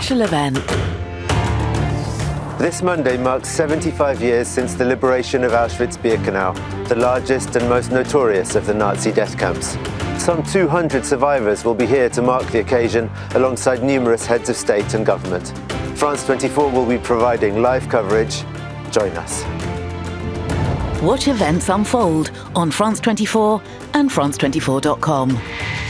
special event. This Monday marks 75 years since the liberation of Auschwitz-Birkenau, the largest and most notorious of the Nazi death camps. Some 200 survivors will be here to mark the occasion alongside numerous heads of state and government. France 24 will be providing live coverage. Join us. Watch events unfold on France 24 and France24.com.